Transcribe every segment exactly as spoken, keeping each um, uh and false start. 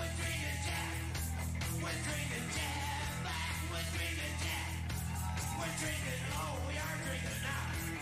We're drinking Jack. We're drinking Jack Black. We're drinking Jack. We're drinking. Oh, we are drinking now.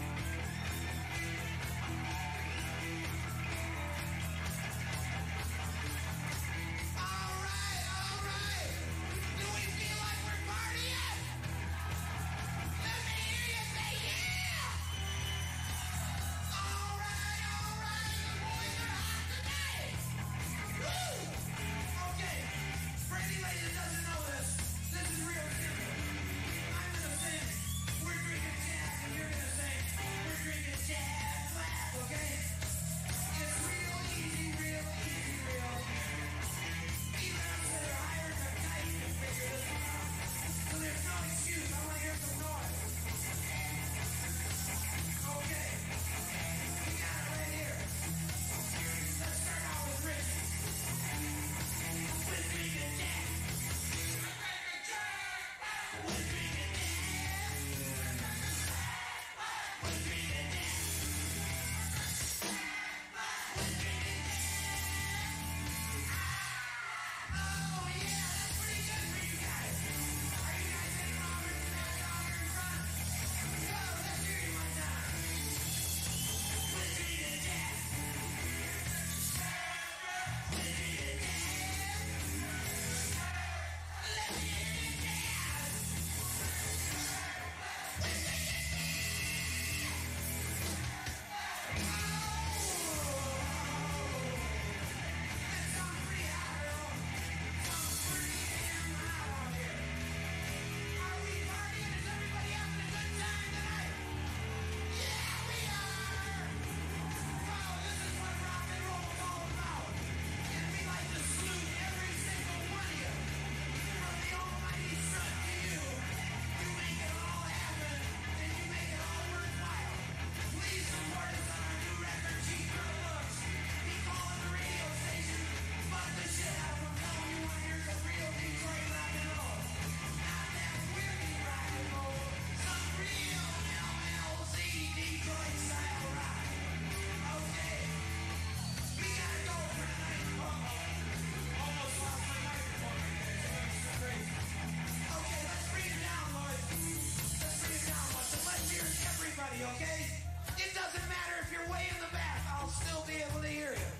Okay? It doesn't matter if you're way in the back, I'll still be able to hear you.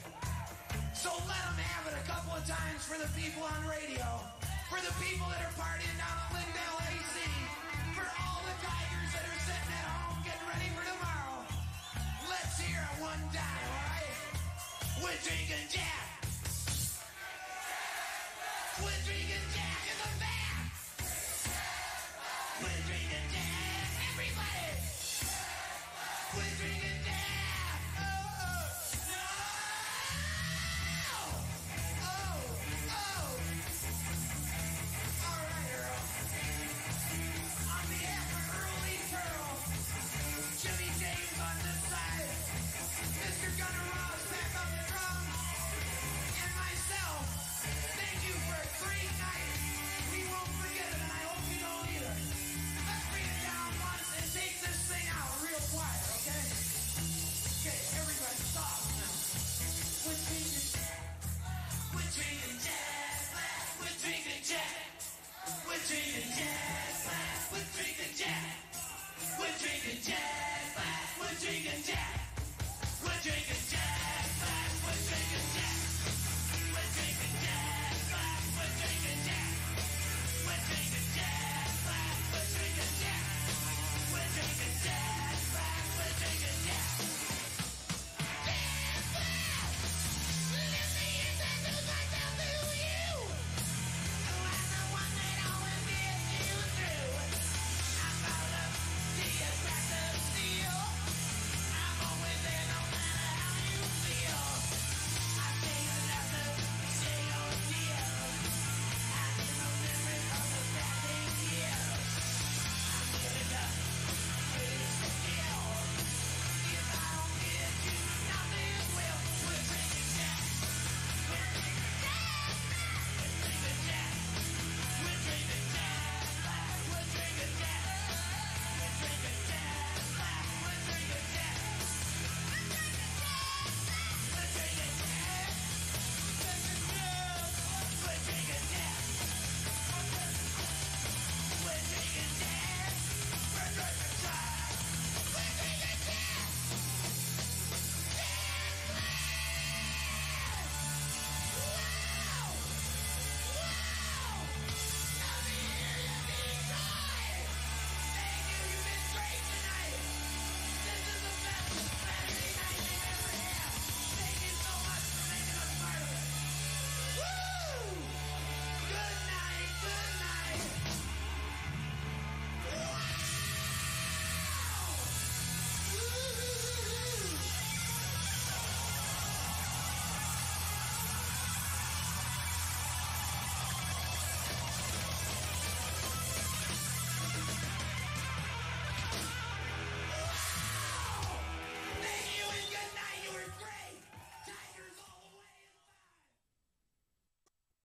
So let them have it a couple of times for the people on radio, for the people that are partying down at Lindale A C, for all the tigers that are sitting at home getting ready for tomorrow. Let's hear it one time, alright? We're drinking Jack. We're drinking Jack in the back. We're drinking Jack, everybody. We're drinking Jack! Oh, oh, no! Oh, oh! All right, Earl. On behalf of Early Pearl, Jimmy James on this side, Mister Gunner Ross back up the